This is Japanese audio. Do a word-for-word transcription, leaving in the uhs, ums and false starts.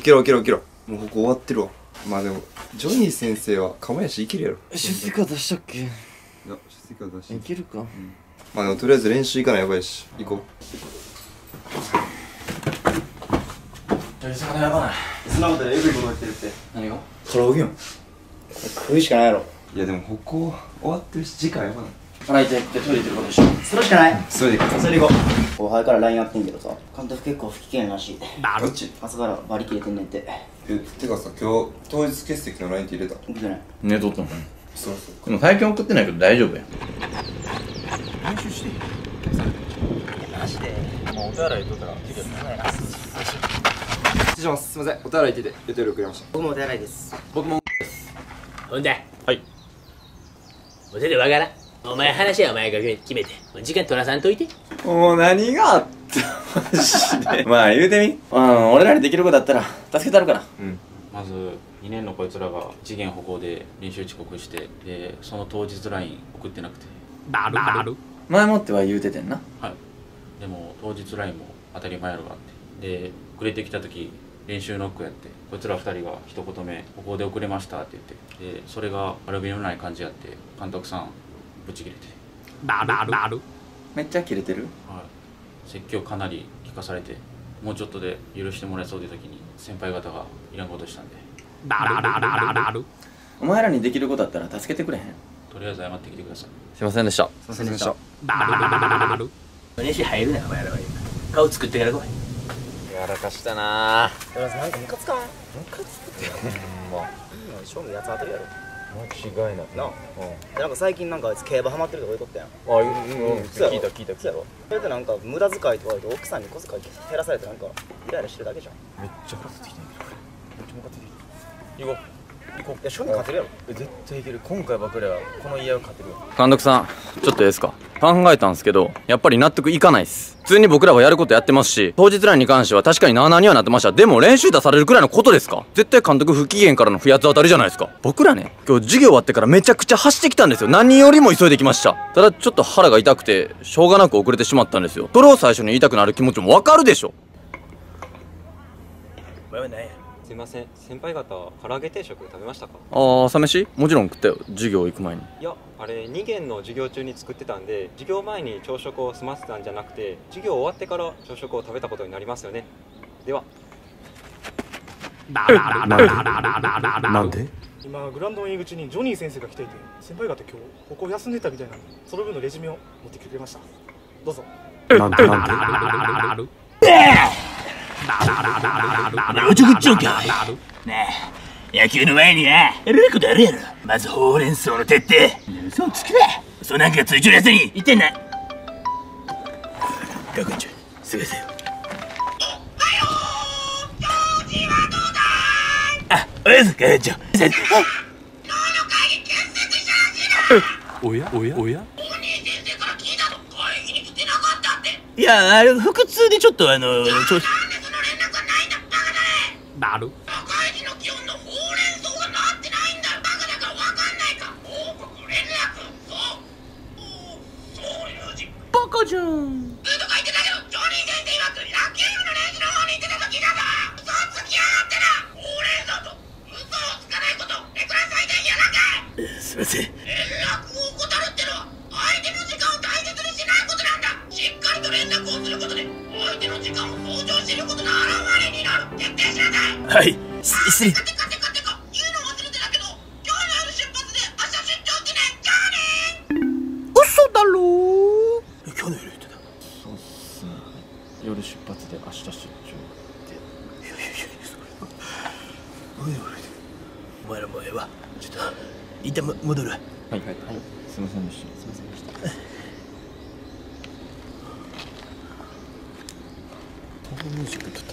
けろいけろいけろ。もうここ終わってるわ。まあでもジョニー先生は釜石いけるやろ。 出席カードしたっけ？いや出席カード出して。 いけるか、うん、 まあでもとりあえず練習行かないやばいし行こう。 じゃあ魚やばない。 そんなことでエグいこと言ってるって。 何が？唐揚げよ。食うしかないやろ。 いやでもここ終わってるし時間やばない。 腹痛いってトイレ行ってることでしょ。 それしかない。 それで行こう。 それで行こう。後輩から ライン あってんけどさ、監督結構不機嫌らしい。 どっち？ 朝からバリ切れてんねんて。 え、てかさ、今日当日欠席の ライン って入れた？ 送ってない。 寝とったの？ そうそう。 でも最近送ってないけど大丈夫や。 練習していい？マジでもうお手洗いとったら切れるな。 失礼します。すいません。お手洗い行ってて予定力やりました。 僕もお手洗いです。 僕もです。ほんで、 はい。 もう全然わからん。お前話はお前が決めて、時間取らさんといて。 もう何があったマジで。まあ言うてみ。うん、俺らにできることだったら助けたるから。 うん。 まずにねんのこいつらが次元歩行で練習遅刻して、でその当日 ライン 送ってなくて。 バルバル。 前もっては言うててんな。 はい。でも当日 ライン も当たり前やろがあって、で遅れてきた時練習ノックやって、こいつらふたりが一言目「ここで遅れました」って言って、でそれが悪びのない感じやって、監督さんブチ切れて。 バルバルバル。 めっちゃキレてる。 はい。説教かなり聞かされて、もうちょっとで許してもらえそうで時に先輩方がいらんことしたんで。 バルバルバルバル。 お前らにできることだったら助けてくれへん。 とりあえず謝ってきてください。 すいませんでした。 すいませんでした。 バルバルバルバル。 練習入るなよお前らは。顔作ってから来い。 やらかしたなぁ。なんかムカつかん？ムカつくってほんま。正味やつ当たるやろ。 間違いないなあ。うん。なんか最近なんかあいつ競馬ハマってるとか言うとったやん。 あ、うんうん、聞いた聞いた聞いた。 それでなんか無駄遣いとか言うと奥さんに小遣い減らされてなんかイライラしてるだけじゃん。 めっちゃ腹立ってきてんけど。めっちゃムカついてきた。行こう。行こう。 いや、正味勝てるやろ。 絶対いける。今回ばくれはこの家は勝てるよ。監督さん、ちょっといいですか。考えたんすけど、やっぱり納得いかないっす。普通に僕らはやることやってますし、当日ラインに関しては確かになあなあにはなってました。でも練習出されるくらいのことですか。絶対監督不機嫌からの不八つ当たりじゃないですか。僕らね、今日授業終わってからめちゃくちゃ走ってきたんですよ。何よりも急いできました。ただちょっと腹が痛くて、しょうがなく遅れてしまったんですよ。それを最初に言いたくなる気持ちもわかるでしょ。 お前は何や。 すいません、先輩方は唐揚げ定食食べましたか？ ああ、朝飯もちろん食ったよ。授業行く前に。 いや、あれに限の授業中に作ってたんで、授業前に朝食を済ませたんじゃなくて、授業終わってから朝食を食べたことになりますよね。では。 なんで？ 今グラウンドの入り口にジョニー先生が来ていて、先輩方今日ここ休んでたみたいなので、その分のレジュメを持ってきてくれました。どうぞ。 なんでなんで？ おちょくっちょうか。ねえ、野球の前にな、やることあるやろ。まずほうれん草の徹底。嘘をつくな。そうなんかついちょるやつに言ってんな。学園長、すぐせよ。あ、おやす、学園長。 おやおやおや。 いや、あれ腹痛でちょっとあのちょバル。 社会人の基本のほうれん草がなってないんだよ。バカだからわかんないか。報告連絡。そうそういう字バカじゃん。 ずっと書いてたけど、ジョニー先生曰く野球部の練習の方に行ってた時だぞ。嘘をつきやがってな。ほうれん草と嘘をつかないことレクラ最大やなんかい。 すいません。 連絡を怠るってのは相手の時間を大切にしないことなんだ。しっかりと連絡をすることで相手の時間を尊重していることの表れになる。徹底しなさい。 はい、失礼。 てかてかてか言うの忘れてたけど、今日の夜出発で明日出張記念。じゃあねー。 嘘だろー。 今日の夜言ってた。 そうっすね。夜出発で明日出張って。 いやいやいや、それはおいおいお前らもええわ。ちょっと一旦戻る。はいはいはい。すいませんでした。 すいませんでした。ミュージック撮った。